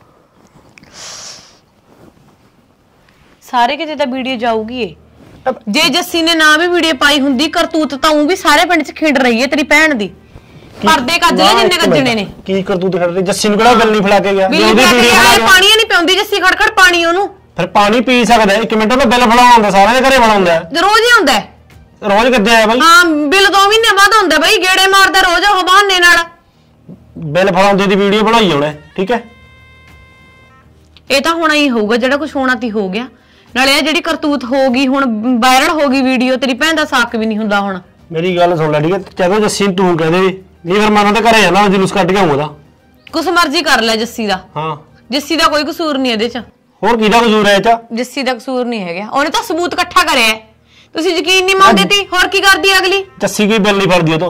ਸਾਰੇ ਕਿਤੇ ਤਾਂ ਵੀਡੀਓ ਜਾਊਗੀ ਏ। ਜੇ ਜੱਸੀ ਨੇ ਨਾ ਵੀ ਵੀਡੀਓ ਪਾਈ ਹੁੰਦੀ, ਕਰਤੂਤ ਤਾਂ ਉਹ ਵੀ ਸਾਰੇ ਪਿੰਡ 'ਚ ਖਿੰਡ ਰਹੀ ਹੈ ਤੇਰੀ ਭੈਣ ਦੀ। ਪਰਦੇ ਕੱਜ ਲੈ ਜਿੰਨੇ ਕੱਜਣੇ ਨੇ। ਕੀ ਕਰਤੂਤ ਖੜਦੇ? ਜੱਸੀ ਨੂੰ ਕਿਹੜਾ ਗੱਲ ਨਹੀਂ ਫੜਾ ਕੇ ਗਿਆ? ਬਿੱਲੀ ਫੜਾ ਕੇ ਗਿਆ, ਪਾਣੀ ਨਹੀਂ ਪਿਉਂਦੀ ਜੱਸੀ ਖੜਖੜ ਪਾਣੀ ਉਹਨੂੰ। ਫਿਰ ਪਾਣੀ ਪੀ ਸਕਦਾ ਇੱਕ ਮਿੰਟ ਉਹਦਾ ਬਿੱਲ ਫੜਾਉਣਾ ਹੁੰਦਾ, ਸਾਰਿਆਂ ਦੇ ਘਰੇ ਬਣਾਉਂਦਾ। ਰੋਜ਼ ਹੀ ਹੁੰਦਾ ਰੋਜ਼ ਕਿੱਦੇ ਆਇਆ ਬਾਈ? ਹਾਂ ਬਿੱਲ ਦੋ ਮਹੀਨੇ ਬਾਅਦ ਹੁੰਦਾ ਬਈ, ਗੇੜੇ ਮਾਰਦਾ ਰੋਜ਼ ਉਹ ਬਹਾਨੇ ਨਾਲ। ਬਿੱਲ ਫੜਾਉਂਦੇ ਦੀ ਵੀਡੀਓ ਬਣਾਈ ਆਉਣਾ ਠੀਕ ਹੈ। ਇਹ ਤਾਂ ਹੋਣਾ ਹੀ ਹੋਊਗਾ, ਜਿਹੜਾ ਕੁਝ ਹੋਣਾ ਤੀ ਹੋ ਗਿਆ। ਨਾਲੇ ਇਹ ਜਿਹੜੀ ਕਰਤੂਤ ਹੋ ਗਈ ਹੁਣ ਵਾਇਰਲ ਹੋ ਗਈ ਵੀਡੀਓ, ਤੇਰੀ ਭੈਣ ਦਾ ਸਾਕ ਵੀ ਨਹੀਂ ਹੁੰਦਾ ਹੁਣ। ਮੇਰੀ ਗੱਲ ਸੁਣ ਲੈ ਠੀਕ ਹੈ, ਜਦੋਂ ਜੱਸੀ ਨੂੰ ਤੂੰ ਕਹਦੇ ਨਹੀਂ ਫਿਰ ਮੈਂ ਤਾਂ ਘਰੇ ਜਾਣਾ ਜਲੂਸ ਕੱਢ ਕੇ ਆਉਂਗਾ। ਕੁਛ ਮਰਜ਼ੀ ਕਰ ਲੈ ਜੱਸੀ ਦਾ। ਹਾਂ ਜੱਸੀ ਦਾ ਕੋਈ ਕਸੂਰ ਨਹੀਂ ਇਹਦੇ ਚ। ਹੋਰ ਕਿਹਦਾ ਕਸੂਰ ਹੈ ਇਹ ਚ? ਜੱਸੀ ਦਾ ਕਸੂਰ ਨਹੀਂ ਹੈਗਾ, ਉਹਨੇ ਤਾਂ ਸਬੂਤ ਇਕੱਠਾ ਕਰਿਆ ਹੈ। ਤੁਸੀਂ ਯਕੀਨ ਨਹੀਂ ਮੰਨਦੇ ਤੀ, ਹੋਰ ਕੀ ਕਰਦੀ ਅਗਲੀ? ਜੱਸੀ ਕੋਈ ਬਿੱਲ ਨਹੀਂ ਫੜਦੀ ਉਹ ਤੋਂ।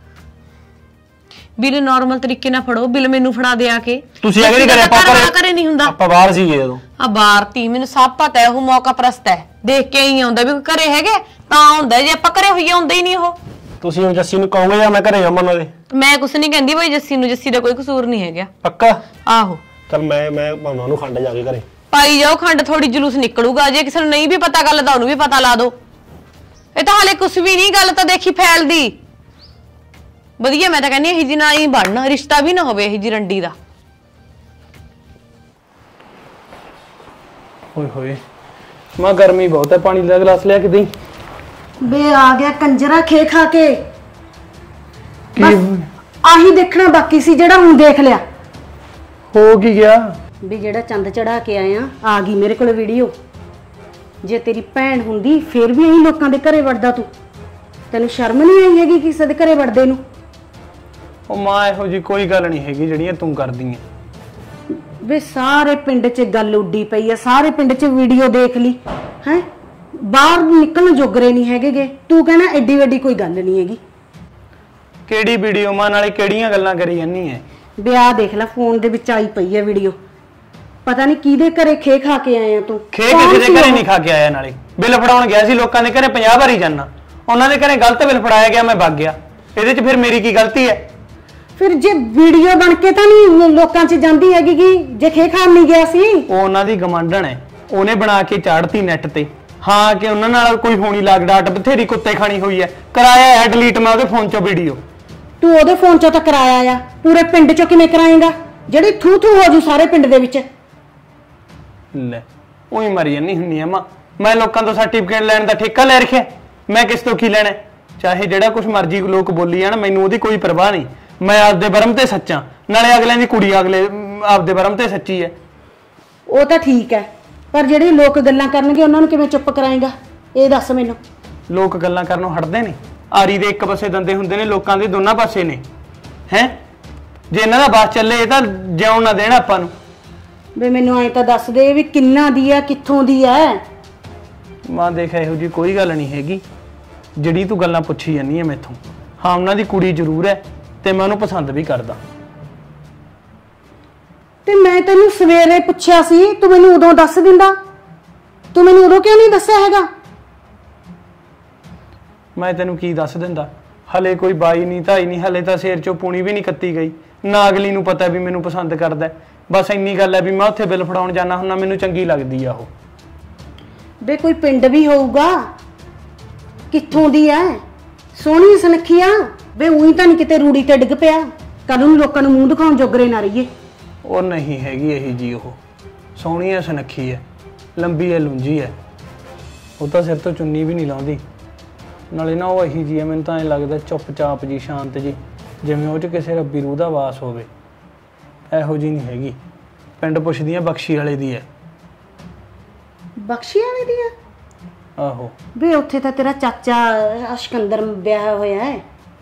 ਬਿੱਲ ਨਾਰਮਲ ਤਰੀਕੇ ਨਾਲ ਫੜੋ, ਬਿੱਲ ਮੈਨੂੰ ਫੜਾ ਦੇ ਆ ਕੇ। ਤੁਸੀਂ ਅਗੇ ਨਹੀਂ ਕਰਿਆ? ਆਪਾਂ ਕਰੇ ਨਹੀਂ ਹੁੰਦਾ, ਆਪਾਂ ਬਾਹਰ ਸੀਗੇ ਜਦੋਂ। ਆ ਬਾਹਰ ਤੀ ਮੈਨੂੰ ਸਭ ਪਤਾ ਹੈ, ਉਹ ਮੌਕਾ ਪ੍ਰਸਤ ਹੈ, ਦੇਖ ਕੇ ਹੀ ਆਉਂਦਾ ਵੀ ਘਰੇ ਹੈਗੇ ਤਾਂ ਆਉਂਦਾ, ਜੇ ਆਪਾਂ ਘਰੇ ਹੋਈਏ ਆਉਂਦਾ ਹੀ ਨਹੀਂ ਉਹ। ਤੁਸੀਂ ਹੁਣ ਜੱਸੀ ਨੂੰ ਕਹੋਗੇ ਜਾਂ ਮੈਂ ਘਰੇ ਜਾਵਾਂ ਉਹਨਾਂ ਦੇ? ਮੈਂ ਕੁਛ ਨਹੀਂ ਕਹਿੰਦੀ ਬਈ ਜੱਸੀ ਨੂੰ, ਜੱਸੀ ਦਾ ਕੋਈ ਕਸੂਰ ਨਹੀਂ ਹੈਗਾ। ਪੱਕਾ? ਆਹੋ ਚਲ ਮੈਂ ਮੈਂ ਪਾਉਣਾ ਉਹਨੂੰ ਖੰਡ ਜਾ ਕੇ ਘਰੇ। ਪਾਈ ਜਾਓ ਖੰਡ, ਥੋੜੀ ਜਲੂਸ ਨਿਕਲੂਗਾ। ਜੇ ਕਿਸੇ ਨੂੰ ਨਹੀਂ ਵੀ ਪਤਾ ਗੱਲ ਤਾਂ ਉਹਨੂੰ ਵੀ ਪਤਾ ਲਾ ਦੋ। ਇਹ ਤਾਂ ਹਾਲੇ ਕੁਛ ਵੀ ਨਹੀਂ, ਗੱਲ ਤਾਂ ਦੇਖੀ ਫੈਲਦੀ ਵਧੀਆ। ਮੈਂ ਤਾਂ ਕਹਿੰਦੀ ਇਹੀ ਜੀ ਨਾਲ ਹੀ ਬਣਨਾ, ਰਿਸ਼ਤਾ ਵੀ ਨਾ ਹੋਵੇ ਇਹੀ ਜੀ ਰੰਡੀ ਦਾ। ਓਏ ਹੋਏ ਮਾਂ ਗਰਮੀ ਬਹੁਤ ਹੈ, ਪਾਣੀ ਦਾ ਗਲਾਸ ਲਿਆ ਕੇ ਦੇਈ। ਬੇ ਆ ਗਿਆ ਕੰਜਰਾ ਖੇ ਖਾ ਕੇ। ਬਸ ਆਹੀ ਦੇਖਣਾ ਬਾਕੀ ਸੀ ਜਿਹੜਾ ਹੁਣ ਦੇਖ ਲਿਆ। ਹੋ ਕੀ ਗਿਆ? ਵੀ ਜਿਹੜਾ ਚੰਦ ਚੜਾ ਕੇ ਆਇਆ ਆ ਗਈ ਮੇਰੇ ਕੋਲ ਵੀਡੀਓ। ਜੇ ਤੇਰੀ ਭੈਣ ਹੁੰਦੀ ਫੇਰ ਵੀ ਇਹੀ ਲੋਕਾਂ ਦੇ ਘਰੇ ਵੜਦਾ ਤੂੰ। ਤੈਨੂੰ ਸ਼ਰਮ ਨਹੀਂ ਆਈ ਹੈਗੀ ਕਿਸੇ ਦੇ ਘਰੇ ਵੜਦੇ ਨੂੰ? ਉਹ ਮਾਂ ਇਹੋ ਜੀ ਕੋਈ ਗੱਲ ਨਹੀਂ ਹੈਗੀ ਜਿਹੜੀਆਂ ਤੂੰ ਕਰਦੀ ਐ। ਵੇ ਸਾਰੇ ਪਿੰਡ 'ਚ ਗੱਲ ਉੱਡੀ ਪਈ ਆ, ਸਾਰੇ ਪਿੰਡ 'ਚ ਵੀਡੀਓ ਦੇਖ ਲਈ ਹੈ, ਬਾਹਰ ਨਿਕਲਣ ਜੋਗਰੇ ਨਹੀਂ ਹੈਗੇਗੇ। ਤੂੰ ਕਹਿਣਾ ਐਡੀ ਵੱਡੀ ਕੋਈ ਗੱਲ ਨਹੀਂ ਹੈਗੀ। ਕਿਹੜੀ ਵੀਡੀਓ ਮਾਂ? ਨਾਲੇ ਕਿਹੜੀਆਂ ਗੱਲਾਂ ਕਰੀ ਜਾਂਦੀ ਐ? ਵਿਆਹ ਦੇਖ ਲੈ, ਫੋਨ ਦੇ ਵਿੱਚ ਆਈ ਪਈ ਹੈ ਵੀਡੀਓ। ਪਤਾ ਨਹੀਂ ਕਿਹਦੇ ਘਰੇ ਖੇ ਖਾ ਕੇ ਆਇਆ ਤੂੰ। ਖੇ ਕਿਸੇ ਦੇ ਘਰੇ ਨਹੀਂ ਖਾ ਕੇ ਆਇਆ, ਨਾਲੇ ਬਿੱਲ ਫੜਾਉਣ ਗਿਆ ਸੀ ਲੋਕਾਂ ਦੇ ਘਰੇ ਪੰਜਾਹ ਵਾਰੀ ਜਾਣਾ, ਉਹਨਾਂ ਦੇ ਘਰੇ ਗਲਤ ਬਿੱਲ ਫੜਾਇਆ ਗਿਆ, ਮੈਂ ਵਗ ਗਿਆ। ਇਹਦੇ 'ਚ ਫਿਰ ਮੇਰੀ ਕੀ ਗਲਤੀ ਹੈ? ਫਿਰ ਜੇ ਵੀਡੀਓ ਬਣ ਕੇ ਤਾਂ ਨਹੀਂ ਲੋਕਾਂ 'ਚ ਜਾਂਦੀ ਹੈਗੀ ਕਿ ਜੇ ਖੇ ਖਾਣ ਨਹੀਂ ਗਿਆ ਸੀ? ਉਹ ਉਹਨਾਂ ਦੀ ਗਮੰਡਣ ਹੈ, ਉਹਨੇ ਬਣਾ ਕੇ ਚਾੜਤੀ ਨੈਟ ਤੇ। ਹਾਂ ਕਿ ਉਹਨਾਂ ਨਾਲ ਕੋਈ ਹੋਣੀ ਲਾਗ ਡਾਟ ਬਥੇਰੀ ਕੁੱਤੇ ਖਾਣੀ ਹੋਈ ਹੈ, ਕਰਾਇਆ ਹੈ ਡਿਲੀਟ ਮੈਂ ਉਹਦੇ ਫੋਨ 'ਚੋਂ ਵੀਡੀਓ। ਤੂੰ ਉਹਦੇ ਫੋਨ 'ਚੋਂ ਤਾਂ ਕਰਾਇਆ ਆ, ਪੂਰੇ ਪਿੰਡ 'ਚੋਂ ਕਿਵੇਂ ਕਰਾਏਗਾ? ਜਿਹੜੀ ਥੂ ਥੂ ਹੋ ਜੂ ਸਾਰੇ ਪਿੰਡ ਦੇ ਵਿੱਚ। ਲੈ ਉਹੀ ਮਰੀ ਜਾਂਦੀ ਹੁੰਨੀ ਆ ਮਾਂ। ਮੈਂ ਲੋਕਾਂ ਤੋਂ ਸਰਟੀਫਿਕੇਟ ਲੈਣ ਦਾ ਠੇਕਾ ਲੈ ਰੱਖਿਆ, ਮੈਂ ਕਿਸ ਤੋਂ ਕੀ ਲੈਣਾ? ਚਾਹੇ ਜਿਹੜਾ ਕੁਝ ਮਰਜ਼ੀ ਲੋਕ ਬੋਲੀ ਜਾਣ, ਮੈਨੂੰ ਉਹਦੀ ਕੋਈ ਪਰਵਾਹ ਨਹੀਂ। ਮੈਂ ਆਪਦੇ ਬਰਮ ਤੇ ਸੱਚਾ, ਨਾਲੇ ਅਗਲਿਆਂ ਦੀ ਕੁੜੀ ਅਗਲੇ ਆਪਦੇ ਬਰਮ ਤੇ ਸੱਚੀ ਹੈ। ਉਹ ਤਾਂ ਠੀਕ ਹੈ, ਪਰ ਜਿਹੜੇ ਲੋਕ ਗੱਲਾਂ ਕਰਨਗੇ ਉਹਨਾਂ ਨੂੰ ਕਿਵੇਂ ਚੁੱਪ ਕਰਾਏਗਾ? ਇਹ ਦੱਸ ਮੈਨੂੰ। ਲੋਕ ਗੱਲਾਂ ਕਰਨੋਂ ਹਟਦੇ ਨੇ? ਆਰੀ ਦੇ ਇੱਕ ਪਾਸੇ ਦੰਦੇ ਹੁੰਦੇ ਨੇ, ਲੋਕਾਂ ਦੇ ਦੋਨਾਂ ਪਾਸੇ ਨੇ। ਹੈ ਜੇ ਇਹਨਾਂ ਦਾ ਬਾਸ ਚੱਲੇ ਇਹ ਤਾਂ ਜਿਉਣ ਨਾ ਦੇਣ ਆਪਾਂ ਨੂੰ। ਵੇ ਮੈਨੂੰ ਐਂ ਤਾਂ ਦੱਸ ਦੇ ਵੀ ਕਿੰਨਾ ਦੀ ਆ, ਕਿੱਥੋਂ ਦੀ ਆ? ਮਾਂ ਦੇਖ ਇਹੋ ਜੀ ਕੋਈ ਗੱਲ ਨਹੀਂ ਹੈਗੀ ਜਿਹੜੀ ਤੂੰ ਗੱਲਾਂ ਪੁੱਛੀ ਜਾਂਦੀ ਹੈ ਮੈਥੋਂ। ਹਾਂ ਉਹਨਾਂ ਦੀ ਕੁੜੀ ਜ਼ਰੂਰ ਹੈ ਤੇ ਮੈਂ ਉਹਨੂੰ ਪਸੰਦ ਵੀ ਕਰਦਾ। ਤੇ ਮੈਂ ਤੈਨੂੰ ਸਵੇਰੇ ਪੁੱਛਿਆ ਸੀ, ਤੂੰ ਮੈਨੂੰ ਉਦੋਂ ਦੱਸ ਦਿੰਦਾ। ਤੂੰ ਮੈਨੂੰ ਉਦੋਂ ਕਿਉਂ ਨਹੀਂ ਦੱਸਿਆ ਹੈਗਾ? ਮੈਂ ਤੈਨੂੰ ਕੀ ਦੱਸ ਦਿੰਦਾ? ਹਲੇ ਕੋਈ ਬਾਈ ਨਹੀਂ ਧਾਈ ਨਹੀਂ, ਹਲੇ ਤਾਂ ਸਿਰ ਚੋਂ ਪੂਣੀ ਵੀ ਨਹੀਂ ਕੱਤੀ ਗਈ ਨਾ। ਅਗਲੀ ਨੂੰ ਪਤਾ ਵੀ ਮੈਨੂੰ ਪਸੰਦ ਕਰਦਾ। ਬਸ ਇੰਨੀ ਗੱਲ ਹੈ ਵੀ ਮੈਂ ਉੱਥੇ ਬਿੱਲ ਫੜਾਉਣ ਜਾਣਾ ਹੁੰਦਾ, ਮੈਨੂੰ ਚੰਗੀ ਲੱਗਦੀ ਆ ਉਹ। ਵੇ ਕੋਈ ਪਿੰਡ ਵੀ ਹੋਊਗਾ, ਕਿੱਥੋਂ ਦੀ ਐ? ਸੋਹਣੀ ਸੁਨੱਖੀ ਆ। ਵੇ ਉਹੀ ਤਾਂ ਨਹੀਂ ਕਿਤੇ ਰੂੜੀ ਤੇ ਡਿੱਗ ਪਿਆ, ਕੱਲ ਨੂੰ ਲੋਕਾਂ ਨੂੰ ਮੂੰਹ ਦਿਖਾਉਣ ਜੋਗਰੇ ਨਾ ਰਹੀਏ। ਉਹ ਨਹੀਂ ਹੈਗੀ ਇਹੀ ਜੀ, ਉਹ ਸੋਹਣੀ ਐ, ਸੁਨੱਖੀ ਐ, ਲੰਬੀ ਐ, ਲੁੰਜੀ ਐ। ਉਹ ਤਾਂ ਸਿਰ ਤੋਂ ਚੁੰਨੀ ਵੀ ਨਹੀਂ ਲਾਉਂਦੀ। ਨਾਲੇ ਨਾ ਉਹ ਇਹੀ ਜੀ ਐ, ਮੈਨੂੰ ਤਾਂ ਐਂ ਲੱਗਦਾ ਚੁੱਪਚਾਪ ਜੀ, ਸ਼ਾਂਤ ਜੀ, ਜਿਵੇਂ ਉਹ 'ਚ ਕਿਸੇ ਰੱਬੀ ਰੂਹ ਦਾ ਵਾਸ ਹੋਵੇ। ਇਹੋ ਜੀ ਨਹੀਂ ਹੈਗੀ। ਪਿੰਡ ਪੁੱਛਦੀਆਂ ਬਖਸ਼ੀ ਵਾਲੇ ਦੀ ਐ। ਬਖਸ਼ੀ ਵਾਲੇ ਦੀ ਆ? ਆਹੋ। ਵੇ ਉੱਥੇ ਤਾਂ ਤੇਰਾ ਚਾਚਾ ਅਸ਼ਕੰਦਰ ਵਿਆਹ ਹੋਇਆ ਹੈ।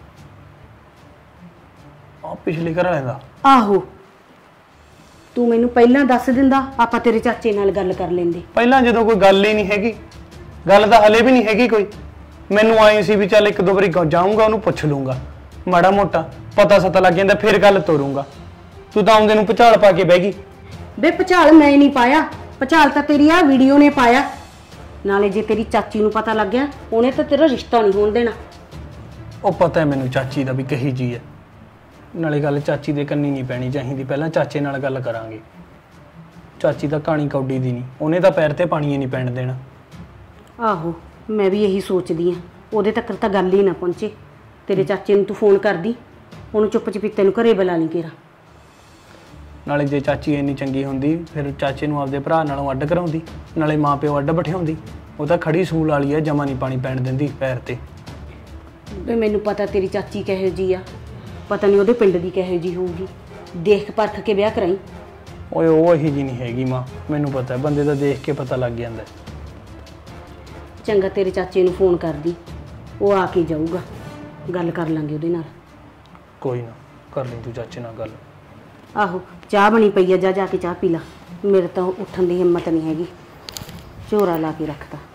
ਆ ਪਿਛਲੇ ਘਰ ਵਾਲੇ ਦਾ? ਆਹੋ। ਤੂੰ ਮੈਨੂੰ ਪਹਿਲਾਂ ਦੱਸ ਦਿੰਦਾ, ਆਪਾਂ ਤੇਰੇ ਚਾਚੇ ਨਾਲ ਗੱਲ ਕਰ ਲੈਂਦੇ। ਪਹਿਲਾਂ ਜਦੋਂ ਕੋਈ ਗੱਲ ਹੀ ਨਹੀਂ ਹੈਗੀ, ਗੱਲ ਤਾਂ ਹਲੇ ਵੀ ਨਹੀਂ ਹੈਗੀ ਕੋਈ। ਮੈਨੂੰ ਆਏ ਸੀ ਵੀ ਚੱਲ ਇੱਕ ਦੋ ਵਾਰੀ ਜਾਊਂਗਾ, ਉਹਨੂੰ ਪੁੱਛ ਲੂੰਗਾ, ਮਾੜਾ ਮੋਟਾ ਪਤਾ ਸਤਾ ਲੱਗ ਜਾਂਦਾ, ਫਿਰ ਗੱਲ ਤੋਰੂੰਗਾ। ਤੂੰ ਤਾਂ ਆਉਂਦੇ ਨੂੰ ਭੁਚਾਲ ਪਾ ਕੇ ਬਹਿ ਗਈ। ਵੇ ਭੁਚਾਲ ਮੈਂ ਨਹੀਂ ਪਾਇਆ, ਭੁਚਾਲ ਤਾਂ ਤੇਰੀ ਆ ਵੀਡੀਓ ਨੇ ਪਾਇਆ। ਨਾਲੇ ਜੇ ਤੇਰੀ ਚਾਚੀ ਨੂੰ ਪਤਾ ਲੱਗ ਗਿਆ, ਉਹਨੇ ਤਾਂ ਤੇਰਾ ਰਿਸ਼ਤਾ ਨਹੀਂ ਹੋਣ ਦੇਣਾ। ਉਹ ਪਤਾ ਹੈ ਮੈਨੂੰ ਚਾਚੀ ਦਾ ਵੀ ਕਹੀ ਜੀ ਹੈ। ਨਾਲੇ ਗੱਲ ਚਾਚੀ ਦੇ ਕੰਨੀ ਨਹੀਂ ਪੈਣੀ ਚਾਹੀਦੀ, ਪਹਿਲਾਂ ਚਾਚੇ ਨਾਲ ਗੱਲ ਕਰਾਂਗੇ। ਚਾਚੀ ਤਾਂ ਕਹਾਣੀ ਕੌਡੀ ਦੀ ਨਹੀਂ, ਉਹਨੇ ਤਾਂ ਪੈਰ ਤੇ ਪਾਣੀ ਨਹੀਂ ਪੈਣ ਦੇਣਾ। ਆਹੋ ਮੈਂ ਵੀ ਇਹੀ ਸੋਚਦੀ ਆ, ਉਹਦੇ ਤੱਕ ਤਾਂ ਗੱਲ ਹੀ ਨਾ ਪਹੁੰਚੇ। ਤੇਰੇ ਚਾਚੇ ਨੂੰ ਤੂੰ ਫੋਨ ਕਰਦੀ, ਉਹਨੂੰ ਚੁੱਪ ਚਪੀਤੇ ਨੂੰ ਘਰੇ ਬੁਲਾ ਲਈ ਕੇਰਾ। ਨਾਲੇ ਜੇ ਚਾਚੀ ਇੰਨੀ ਚੰਗੀ ਹੁੰਦੀ ਫਿਰ ਚਾਚੇ ਨੂੰ ਆਪਦੇ ਭਰਾ ਨਾਲੋਂ ਅੱਡ ਕਰਾਉਂਦੀ, ਨਾਲੇ ਮਾਂ ਪਿਓ ਅੱਡ ਬਿਠਾਉਂਦੀ। ਉਹ ਤਾਂ ਖੜੀ ਸੂਲ ਵਾਲੀ ਹੈ, ਜਮਾ ਨਹੀਂ ਪਾਣੀ ਪੈਣ ਦਿੰਦੀ ਪੈਰ ਤੇ। ਵੇ ਮੈਨੂੰ ਪਤਾ ਤੇਰੀ ਚਾਚੀ ਕਿਹੋ ਜੀ ਆ, ਪਤਾ ਨਹੀਂ ਉਹਦੇ ਪਿੰਡ ਦੀ ਕਿਹੋ ਜੀ ਹੋਊਗੀ। ਦੇਖ ਪਰਖ ਕੇ ਵਿਆਹ ਕਰਾਈ। ਓਏ ਉਹ ਇਹੀ ਜੀ ਨਹੀਂ ਹੈਗੀ ਮਾਂ, ਮੈਨੂੰ ਪਤਾ ਬੰਦੇ ਦਾ ਦੇਖ ਕੇ ਪਤਾ ਲੱਗ ਜਾਂਦਾ। ਚੰਗਾ ਤੇਰੇ ਚਾਚੇ ਨੂੰ ਫੋਨ ਕਰਦੀ, ਉਹ ਆ ਕੇ ਜਾਊਗਾ, ਗੱਲ ਕਰ ਲਾਂਗੇ ਉਹਦੇ ਨਾਲ। ਕੋਈ ਨਾ ਕਰ ਲਈ ਤੂੰ ਚਾਚੇ ਨਾਲ ਗੱਲ। ਆਹੋ ਚਾਹ ਬਣੀ ਪਈ ਆ, ਜਾ ਜਾ ਕੇ ਚਾਹ ਪੀ ਲਾ। ਮੇਰੇ ਤਾਂ ਉੱਠਣ ਦੀ ਹਿੰਮਤ ਨਹੀਂ ਹੈਗੀ, ਝੋਰਾ ਲਾ ਕੇ ਰੱਖਤਾ।